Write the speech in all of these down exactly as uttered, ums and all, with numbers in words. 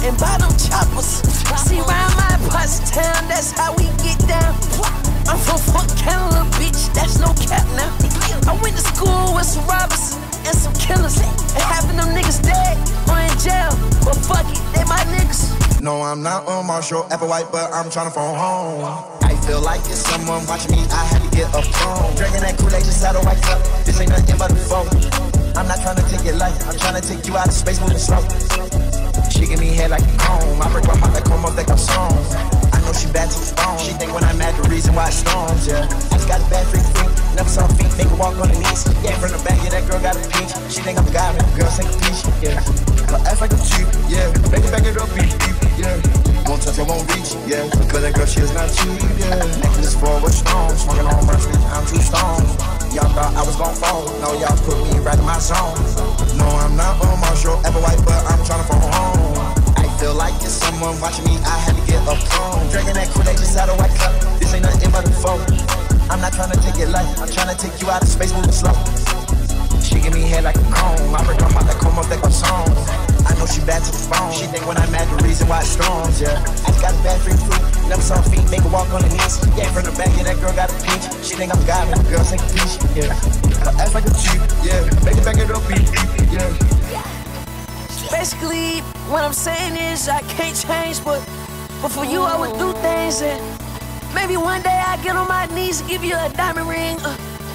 and buy them choppers. See round my parts of town, that's how we get down. I'm from Fort Canada, bitch, that's no cap now. I went to school with some robbers and some killers, and half of them niggas dead or in jail. But fuck it, they my niggas. No, I'm not on Marshall Applewhite, but I'm tryna phone home. I feel like it's someone watching me, I had to get a phone. Drinking that Kool-Aid just out of white cup, this ain't nothing but a phone. I'm not tryna take your life, I'm tryna take you out of space moving slow. She give me head like a comb, I break my heart like comb up like I'm strong. I know she bad to the bone, she think when I'm mad the reason why it storms, yeah. I just got a bad freak freak, never saw feet, make her walk on her knees. Yeah, from the back, yeah, that girl got a peach. She think I'm a guy, man, girl take a peach, yeah. Her ass like a cheap, yeah, make it back it up, beep, beep, yeah. Won't touch, I won't reach, yeah. Cause that girl, she is not cheap, yeah. Necklace forward strong, smoking on Mercy, I'm too strong. Y'all thought I was gon' fall, no, y'all put me right in my zone. No, I'm not on Marshall Applewhite, but I'm tryna phone home. I feel like it's someone watching me, I had to get a phone. Drinking that Kool-Aid just out of white cup, this ain't nothing but a phone. I'm not tryna take your life, I'm tryna take you out of space moving slow. She give me head like a comb, I break my heart like comb up like a song. I know she bad to the bone, she think when I'm mad the reason why it storms, yeah. I just got a bad freak freak, never saw feet, make her walk on her knees. Yeah, from the back, yeah, that girl got a peach. She think I'm God, but the girl take a peach, yeah. Her ass like a cheap, yeah, make it back it up, beep, beep, yeah. Basically, what I'm saying is I can't change, but but for you I would do things, and maybe one day I get on my knees and give you a diamond ring, uh,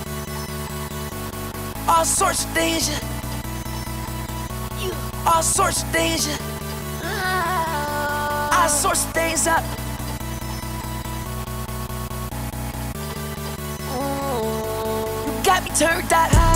all sorts of things, yeah. all sorts of things, yeah. all sorts of things up. You got me turned out.